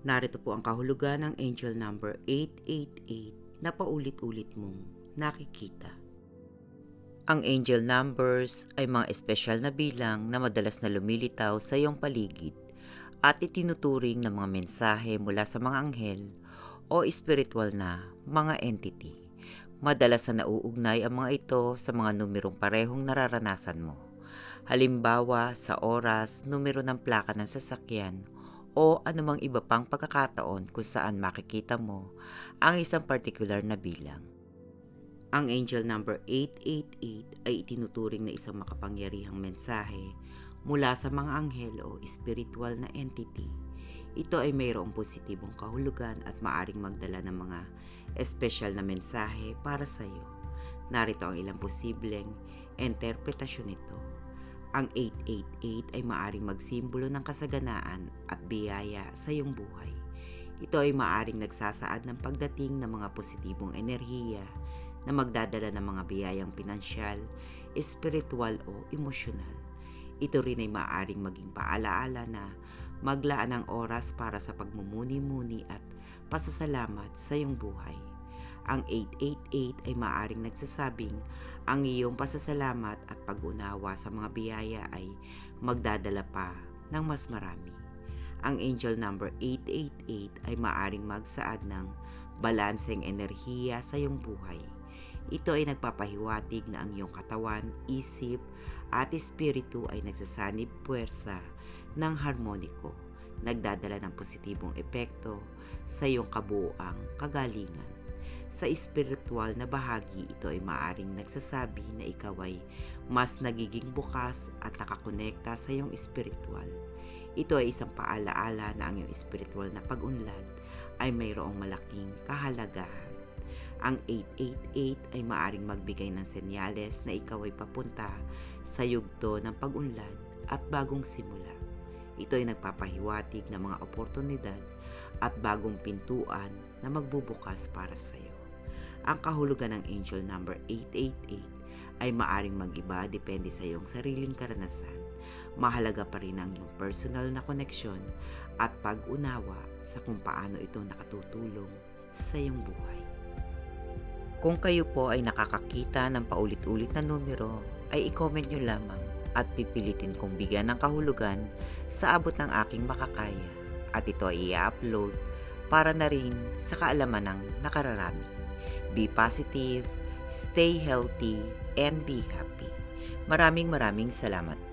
Narito po ang kahulugan ng angel number 888 na paulit-ulit mong nakikita. Ang angel numbers ay mga espesyal na bilang na madalas na lumilitaw sa iyong paligid at itinuturing ng mga mensahe mula sa mga anghel o espiritual na mga entity. Madalas na nauugnay ang mga ito sa mga numerong parehong nararanasan mo. Halimbawa sa oras, numero ng plaka ng sasakyan o anumang iba pang pagkakataon kung saan makikita mo ang isang particular na bilang. Ang angel number 888 ay itinuturing na isang makapangyarihang mensahe mula sa mga anghel o spiritual na entity. Ito ay mayroong positibong kahulugan at maaring magdala ng mga espesyal na mensahe para sa iyo. Narito ang ilang posibleng interpretasyon nito. Ang 888 ay maaring magsimbolo ng kasaganaan at biyaya sa iyong buhay. Ito ay maaring nagsasaad ng pagdating ng mga positibong enerhiya na magdadala ng mga biyayang pinansyal, espiritual o emosyonal. Ito rin ay maaring maging paalaala na maglaan ng oras para sa pagmumuni-muni at pasasalamat sa iyong buhay. Ang 888 ay maaring nagsasabing ang iyong pasasalamat at pag-unawa sa mga biyaya ay magdadala pa ng mas marami. Ang angel number 888 ay maaring magsaad ng balanseng enerhiya sa iyong buhay. Ito ay nagpapahiwatig na ang iyong katawan, isip at espiritu ay nagsasanib puwersa ng harmoniko, nagdadala ng positibong epekto sa iyong kabuuang kagalingan. Sa espiritual na bahagi, ito ay maaring nagsasabi na ikaw ay mas nagiging bukas at nakakonekta sa iyong espiritual. Ito ay isang paalaala na ang iyong espiritual na pag-unlad ay mayroong malaking kahalagahan. Ang 888 ay maaring magbigay ng senyales na ikaw ay papunta sa yugto ng pag-unlad at bagong simula. Ito ay nagpapahiwatig ng mga oportunidad at bagong pintuan na magbubukas para sa iyo. Ang kahulugan ng angel number 888 ay maaring mag-iba depende sa iyong sariling karanasan. Mahalaga pa rin ang iyong personal na koneksyon at pag-unawa sa kung paano ito nakatutulong sa iyong buhay. Kung kayo po ay nakakakita ng paulit-ulit na numero, ay i-comment nyo lamang at pipilitin kong bigyan ng kahulugan sa abot ng aking makakaya at ito ay i-upload para na rin sa kaalaman ng nakararami. Be positive, stay healthy, and be happy. Maraming salamat.